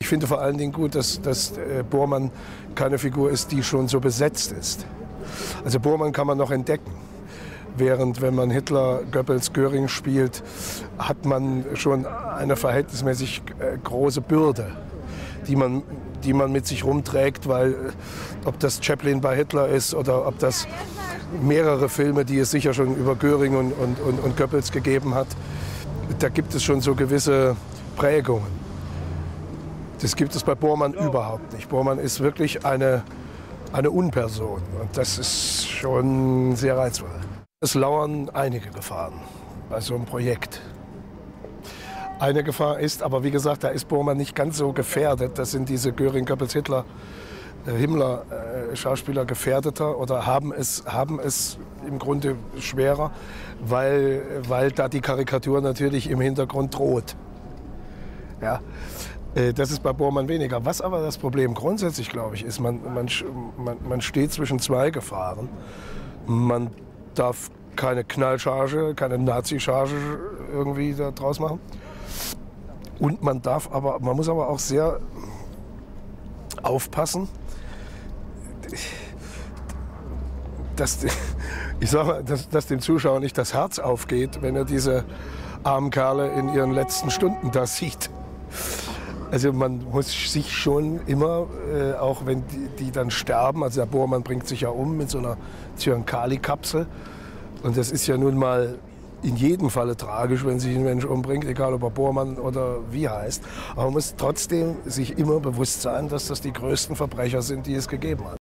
Ich finde vor allen Dingen gut, dass Bormann keine Figur ist, die schon so besetzt ist. Also Bormann kann man noch entdecken. Während wenn man Hitler, Goebbels, Göring spielt, hat man schon eine verhältnismäßig große Bürde, die man mit sich rumträgt, weil ob das Chaplin bei Hitler ist oder ob das mehrere Filme, die es sicher schon über Göring und Goebbels gegeben hat, da gibt es schon so gewisse Prägungen. Das gibt es bei Bormann überhaupt nicht. Bormann ist wirklich eine Unperson und das ist schon sehr reizvoll. Es lauern einige Gefahren bei so einem Projekt. Eine Gefahr ist, aber wie gesagt, da ist Bormann nicht ganz so gefährdet. Das sind diese Göring, Goebbels, Hitler, Himmler-Schauspieler gefährdeter oder haben es im Grunde schwerer, weil da die Karikatur natürlich im Hintergrund droht. Ja, das ist bei Bormann weniger. Was aber das Problem grundsätzlich, glaube ich, ist, man steht zwischen zwei Gefahren. Man darf keine Knallcharge, keine Nazi-Charge irgendwie da draus machen. Und man muss aber auch sehr aufpassen, dass dem Zuschauer nicht das Herz aufgeht, wenn er diese armen Kerle in ihren letzten Stunden da sieht. Also man muss sich schon immer, auch wenn die dann sterben, also der Bormann bringt sich ja um mit so einer Zyankali-Kapsel. Und das ist ja nun mal in jedem Falle tragisch, wenn sich ein Mensch umbringt, egal ob er Bormann oder wie heißt. Aber man muss trotzdem sich immer bewusst sein, dass das die größten Verbrecher sind, die es gegeben hat.